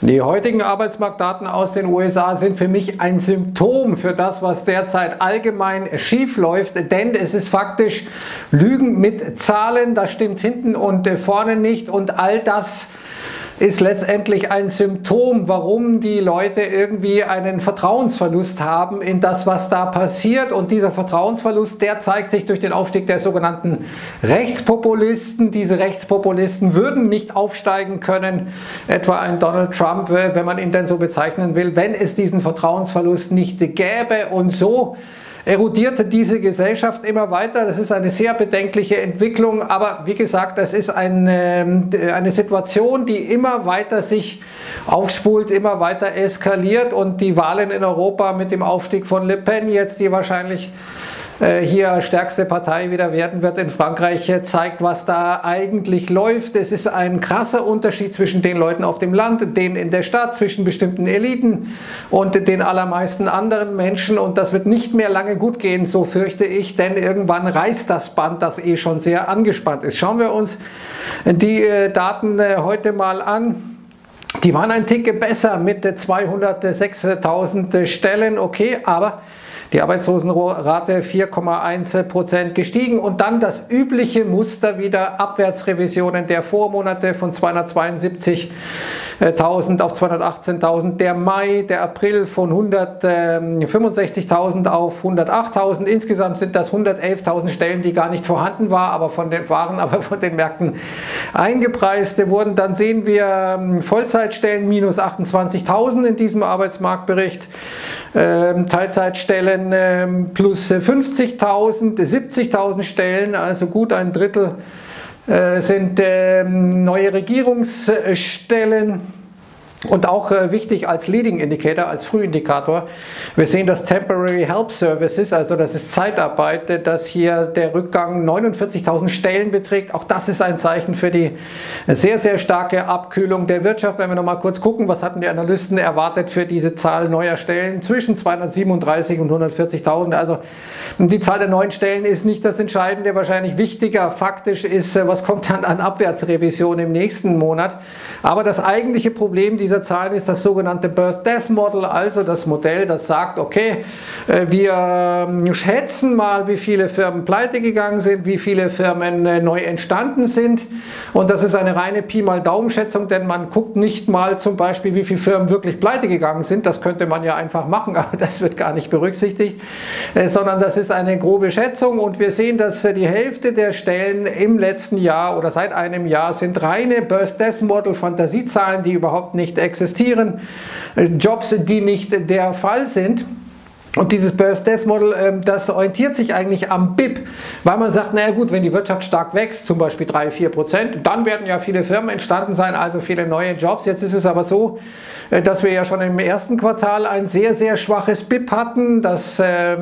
Die heutigen Arbeitsmarktdaten aus den USA sind für mich ein Symptom für das, was derzeit allgemein schief läuft, denn es ist faktisch Lügen mit Zahlen, das stimmt hinten und vorne nicht, und all das ist letztendlich ein Symptom, warum die Leute irgendwie einen Vertrauensverlust haben in das, was da passiert. Und dieser Vertrauensverlust, der zeigt sich durch den Aufstieg der sogenannten Rechtspopulisten. Diese Rechtspopulisten würden nicht aufsteigen können, etwa ein Donald Trump, wenn man ihn denn so bezeichnen will, wenn es diesen Vertrauensverlust nicht gäbe. Und so erodierte diese Gesellschaft immer weiter. Das ist eine sehr bedenkliche Entwicklung, aber wie gesagt, das ist eine Situation, die immer weiter sich aufspult, immer weiter eskaliert, und die Wahlen in Europa mit dem Aufstieg von Le Pen jetzt, die wahrscheinlich hier stärkste Partei wieder werden wird in Frankreich, zeigt, was da eigentlich läuft. Es ist ein krasser Unterschied zwischen den Leuten auf dem Land, denen in der Stadt, zwischen bestimmten Eliten und den allermeisten anderen Menschen, und das wird nicht mehr lange gut gehen, so fürchte ich, denn irgendwann reißt das Band, das eh schon sehr angespannt ist. Schauen wir uns die Daten heute mal an. Die waren ein Tick besser mit 206.000 Stellen, okay, aber die Arbeitslosenrate 4,1% gestiegen, und dann das übliche Muster wieder, Abwärtsrevisionen der Vormonate von 272.000 auf 218.000, der Mai, der April von 165.000 auf 108.000, insgesamt sind das 111.000 Stellen, die gar nicht vorhanden waren, aber von den Märkten eingepreist wurden. Dann sehen wir Vollzeitstellen minus 28.000 in diesem Arbeitsmarktbericht, Teilzeitstellen plus 50.000, 70.000 Stellen, also gut ein Drittel sind neue Regierungsstellen. Und auch wichtig als Leading Indicator, als Frühindikator, wir sehen das Temporary Help Services, also das ist Zeitarbeit, dass hier der Rückgang 49.000 Stellen beträgt. Auch das ist ein Zeichen für die sehr, sehr starke Abkühlung der Wirtschaft. Wenn wir nochmal kurz gucken, was hatten die Analysten erwartet für diese Zahl neuer Stellen? Zwischen 237 und 140.000. Also die Zahl der neuen Stellen ist nicht das Entscheidende. Wahrscheinlich wichtiger faktisch ist, was kommt dann an Abwärtsrevision im nächsten Monat. Aber das eigentliche Problem dieser Zahlen ist das sogenannte Birth-Death-Model, also das Modell, das sagt, okay, wir schätzen mal, wie viele Firmen pleite gegangen sind, wie viele Firmen neu entstanden sind, und das ist eine reine Pi mal Daumen-Schätzung, denn man guckt nicht mal zum Beispiel, wie viele Firmen wirklich pleite gegangen sind, das könnte man ja einfach machen, aber das wird gar nicht berücksichtigt, sondern das ist eine grobe Schätzung, und wir sehen, dass die Hälfte der Stellen im letzten Jahr oder seit einem Jahr sind reine Birth-Death-Model-Fantasiezahlen, die überhaupt nicht existieren, Jobs, die nicht der Fall sind. Und dieses Birth-Death-Model, das orientiert sich eigentlich am BIP, weil man sagt, naja gut, wenn die Wirtschaft stark wächst, zum Beispiel 3–4%, dann werden ja viele Firmen entstanden sein, also viele neue Jobs. Jetzt ist es aber so, dass wir ja schon im ersten Quartal ein sehr, sehr schwaches BIP hatten, das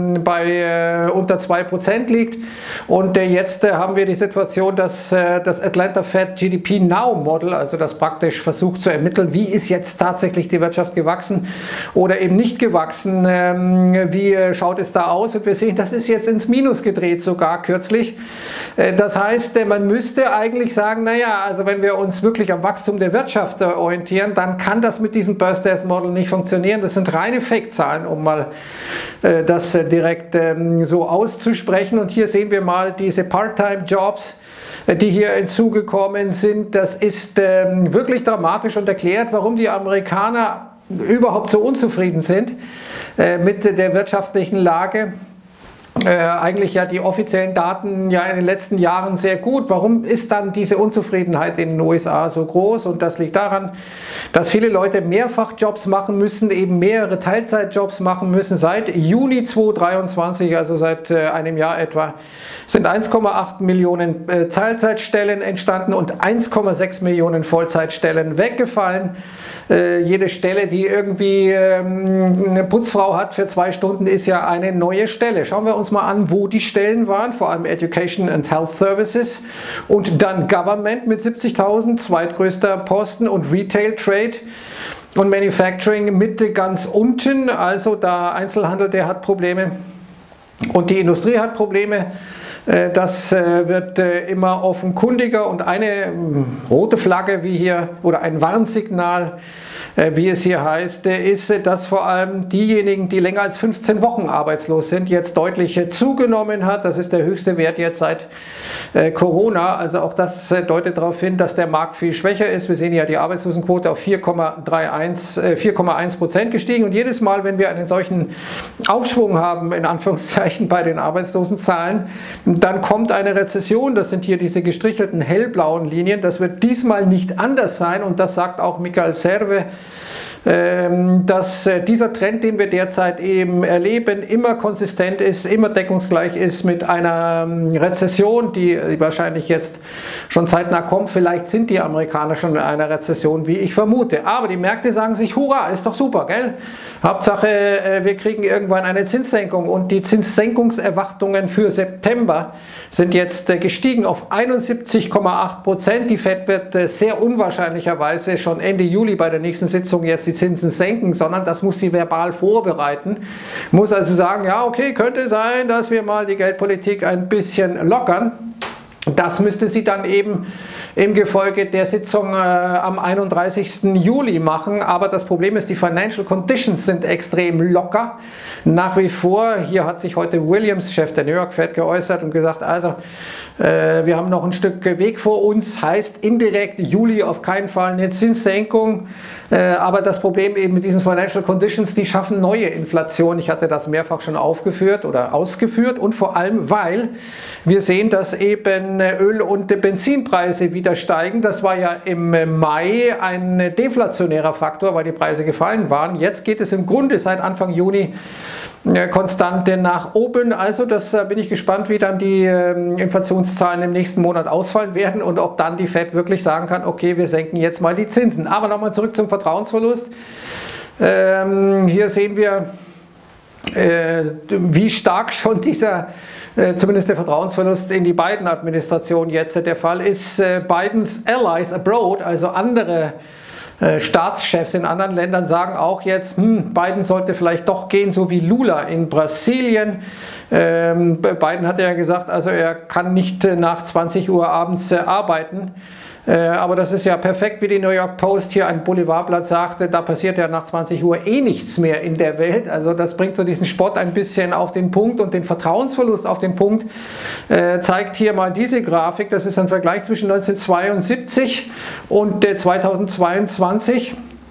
bei unter 2% liegt. Und jetzt haben wir die Situation, dass das Atlanta Fed GDP Now Model, also das praktisch versucht zu ermitteln, wie ist jetzt tatsächlich die Wirtschaft gewachsen oder eben nicht gewachsen, wie schaut es da aus, und wir sehen, das ist jetzt ins Minus gedreht, sogar kürzlich. Das heißt, man müsste eigentlich sagen, naja, also wenn wir uns wirklich am Wachstum der Wirtschaft orientieren, dann kann das mit diesem Birth-Death-Model nicht funktionieren. Das sind reine Fake-Zahlen, um mal das direkt so auszusprechen. Und hier sehen wir mal diese Part-Time-Jobs, die hier hinzugekommen sind. Das ist wirklich dramatisch und erklärt, warum die Amerikaner überhaupt so unzufrieden sind mit der wirtschaftlichen Lage. Eigentlich ja die offiziellen Daten ja in den letzten Jahren sehr gut. Warum ist dann diese Unzufriedenheit in den USA so groß? Und das liegt daran, dass viele Leute Mehrfachjobs machen müssen, eben mehrere Teilzeitjobs machen müssen. Seit Juni 2023, also seit einem Jahr etwa, sind 1,8 Millionen Teilzeitstellen entstanden und 1,6 Millionen Vollzeitstellen weggefallen. Jede Stelle, die irgendwie eine Putzfrau hat für 2 Stunden, ist ja eine neue Stelle. Schauen wir uns mal an, wo die Stellen waren, vor allem Education and Health Services und dann Government mit 70.000, zweitgrößter Posten, und Retail Trade und Manufacturing Mitte ganz unten, also da Einzelhandel, der hat Probleme und die Industrie hat Probleme. Das wird immer offenkundiger, und eine rote Flagge wie hier oder ein Warnsignal wie es hier heißt, ist, dass vor allem diejenigen, die länger als 15 Wochen arbeitslos sind, jetzt deutlich zugenommen hat. Das ist der höchste Wert jetzt seit Corona. Also auch das deutet darauf hin, dass der Markt viel schwächer ist. Wir sehen ja die Arbeitslosenquote auf 4,1% gestiegen. Und jedes Mal, wenn wir einen solchen Aufschwung haben, in Anführungszeichen, bei den Arbeitslosenzahlen, dann kommt eine Rezession. Das sind hier diese gestrichelten hellblauen Linien. Das wird diesmal nicht anders sein. Und das sagt auch Michael Serve, dass dieser Trend, den wir derzeit eben erleben, immer konsistent ist, immer deckungsgleich ist mit einer Rezession, die wahrscheinlich jetzt schon zeitnah kommt. Vielleicht sind die Amerikaner schon in einer Rezession, wie ich vermute. Aber die Märkte sagen sich, hurra, ist doch super, gell? Hauptsache, wir kriegen irgendwann eine Zinssenkung. Und die Zinssenkungserwartungen für September sind jetzt gestiegen auf 71,8%. Die FED wird sehr unwahrscheinlicherweise schon Ende Juli bei der nächsten Sitzung jetzt die Zinsen senken, sondern das muss sie verbal vorbereiten. Muss also sagen, ja okay, könnte sein, dass wir mal die Geldpolitik ein bisschen lockern. Das müsste sie dann eben im Gefolge der Sitzung am 31. Juli machen. Aber das Problem ist, die Financial Conditions sind extrem locker. Nach wie vor, hier hat sich heute Williams, Chef der New York Fed, geäußert und gesagt, also wir haben noch ein Stück Weg vor uns, heißt indirekt Juli auf keinen Fall eine Zinssenkung. Aber das Problem eben mit diesen Financial Conditions, die schaffen neue Inflation. Ich hatte das mehrfach schon aufgeführt oder ausgeführt und vor allem, weil wir sehen, dass eben Öl- und Benzinpreise wieder steigen. Das war ja im Mai ein deflationärer Faktor, weil die Preise gefallen waren. Jetzt geht es im Grunde seit Anfang Juni konstant nach oben. Also das bin ich gespannt, wie dann die Inflationszahlen im nächsten Monat ausfallen werden und ob dann die Fed wirklich sagen kann, okay, wir senken jetzt mal die Zinsen. Aber nochmal zurück zum Vertrauensverlust. Hier sehen wir, wie stark schon dieser zumindest der Vertrauensverlust in die Biden-Administration jetzt der Fall ist. Bidens Allies abroad, also andere Staatschefs in anderen Ländern, sagen auch jetzt, Biden sollte vielleicht doch gehen, so wie Lula in Brasilien. Biden hat ja gesagt, also er kann nicht nach 20 Uhr abends arbeiten. Aber das ist ja perfekt, wie die New York Post hier ein Boulevardblatt sagte, da passiert ja nach 20 Uhr eh nichts mehr in der Welt. Also das bringt so diesen Spott ein bisschen auf den Punkt und den Vertrauensverlust auf den Punkt. Zeigt hier mal diese Grafik, das ist ein Vergleich zwischen 1972 und 2022.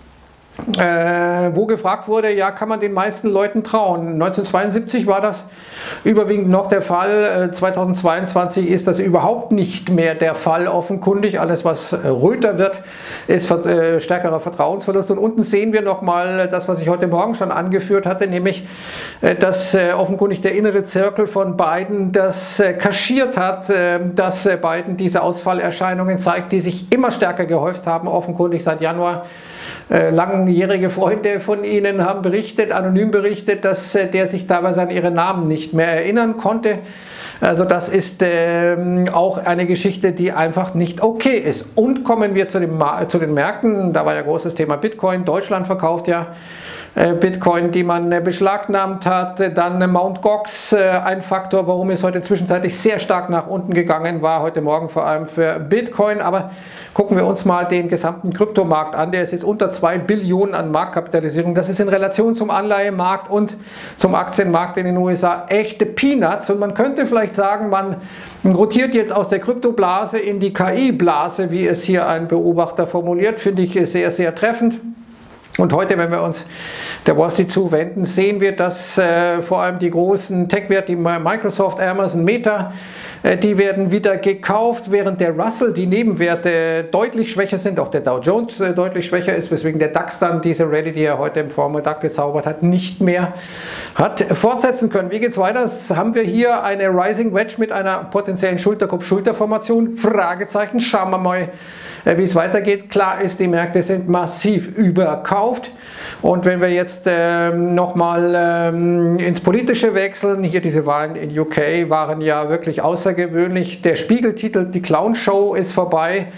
Wo gefragt wurde, ja, kann man den meisten Leuten trauen? 1972 war das überwiegend noch der Fall, 2022 ist das überhaupt nicht mehr der Fall offenkundig. Alles, was röter wird, ist stärkerer Vertrauensverlust. Und unten sehen wir nochmal das, was ich heute Morgen schon angeführt hatte, nämlich, dass offenkundig der innere Zirkel von Biden das kaschiert hat, dass Biden diese Ausfallerscheinungen zeigt, die sich immer stärker gehäuft haben, offenkundig seit Januar. Langjährige Freunde von Ihnen haben berichtet, anonym berichtet, dass der sich teilweise an ihre Namen nicht mehr erinnern konnte. Also das ist auch eine Geschichte, die einfach nicht okay ist. Und kommen wir zu den Märkten, da war ja großes Thema Bitcoin. Deutschland verkauft ja Bitcoin, die man beschlagnahmt hat. Dann Mt. Gox, ein Faktor, warum es heute zwischenzeitlich sehr stark nach unten gegangen war, heute Morgen vor allem für Bitcoin. Aber gucken wir uns mal den gesamten Kryptomarkt an. Der ist jetzt unter 2 Billionen an Marktkapitalisierung. Das ist in Relation zum Anleihemarkt und zum Aktienmarkt in den USA echte Peanuts. Und man könnte vielleicht sagen, man rotiert jetzt aus der Kryptoblase in die KI-Blase, wie es hier ein Beobachter formuliert. Finde ich sehr, sehr treffend. Und heute, wenn wir uns der Wall Street zuwenden, sehen wir, dass vor allem die großen Tech-Werte, die Microsoft, Amazon, Meta, die werden wieder gekauft, während der Russell, die Nebenwerte, deutlich schwächer sind, auch der Dow Jones deutlich schwächer ist, weswegen der DAX dann diese Rallye, die er heute im Vormittag gezaubert hat, nicht mehr hat fortsetzen können. Wie geht es weiter? Haben wir hier eine Rising Wedge mit einer potenziellen Schulterkopf-Schulterformation? Fragezeichen. Schauen wir mal, wie es weitergeht. Klar ist, die Märkte sind massiv überkauft. Und wenn wir jetzt nochmal ins Politische wechseln, hier diese Wahlen in UK waren ja wirklich außergewöhnlich. Der Spiegeltitel, die Clown-Show ist vorbei.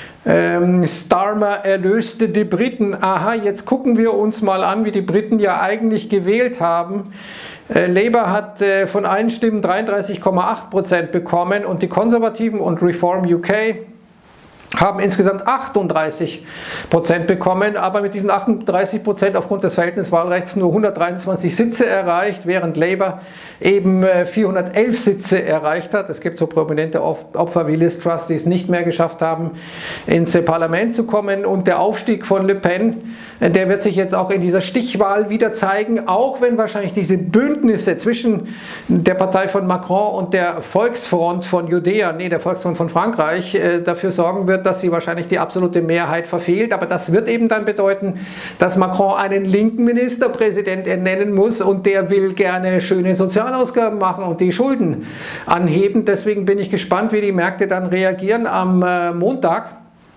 Starmer erlöste die Briten. Aha, jetzt gucken wir uns mal an, wie die Briten ja eigentlich gewählt haben. Labour hat von allen Stimmen 33,8% bekommen und die Konservativen und Reform UK haben insgesamt 38% bekommen, aber mit diesen 38% aufgrund des Verhältniswahlrechts nur 123 Sitze erreicht, während Labour eben 411 Sitze erreicht hat. Es gibt so prominente Opfer wie Liz Truss, die es nicht mehr geschafft haben, ins Parlament zu kommen. Und der Aufstieg von Le Pen, der wird sich jetzt auch in dieser Stichwahl wieder zeigen, auch wenn wahrscheinlich diese Bündnisse zwischen der Partei von Macron und der Volksfront von Judäa, der Volksfront von Frankreich, dafür sorgen wird, dass sie wahrscheinlich die absolute Mehrheit verfehlt. Aber das wird eben dann bedeuten, dass Macron einen linken Ministerpräsident ernennen muss und der will gerne schöne Sozialausgaben machen und die Schulden anheben. Deswegen bin ich gespannt, wie die Märkte dann reagieren am Montag.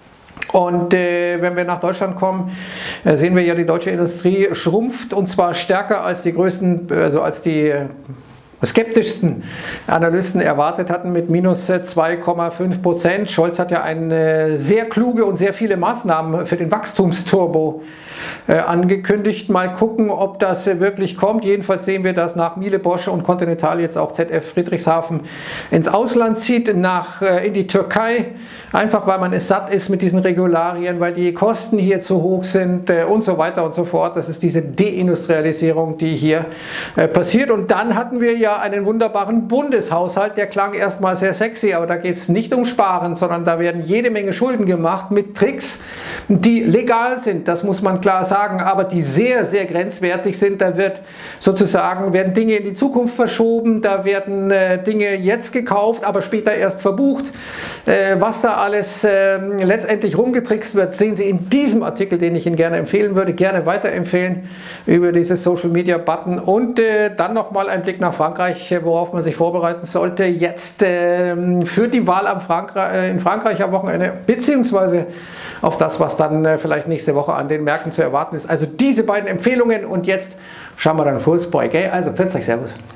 Und wenn wir nach Deutschland kommen, sehen wir ja, die deutsche Industrie schrumpft und zwar stärker als die größten, also als die skeptischsten Analysten erwartet hatten, mit minus 2,5%. Scholz hat ja eine sehr kluge und sehr viele Maßnahmen für den Wachstumsturbo angekündigt. Mal gucken, ob das wirklich kommt. Jedenfalls sehen wir, dass nach Miele, Bosch und Continental jetzt auch ZF Friedrichshafen ins Ausland zieht, in die Türkei, einfach weil man es satt ist mit diesen Regularien, weil die Kosten hier zu hoch sind und so weiter und so fort. Das ist diese Deindustrialisierung, die hier passiert. Und dann hatten wir ja einen wunderbaren Bundeshaushalt, der klang erstmal sehr sexy, aber da geht es nicht um Sparen, sondern da werden jede Menge Schulden gemacht mit Tricks, die legal sind, das muss man klar sagen, aber die sehr, sehr grenzwertig sind. Da werden Dinge in die Zukunft verschoben, da werden Dinge jetzt gekauft, aber später erst verbucht. Was da alles letztendlich rumgetrickst wird, sehen Sie in diesem Artikel, den ich Ihnen gerne empfehlen würde, gerne weiterempfehlen über dieses Social Media Button. Und dann nochmal ein Blick nach Frankreich, worauf man sich vorbereiten sollte, jetzt für die Wahl in Frankreich am Wochenende, beziehungsweise auf das, was dann vielleicht nächste Woche an den Märkten zu erwarten ist. Also diese beiden Empfehlungen und jetzt schauen wir dann Fußball, gell? Also, pfiat euch, servus.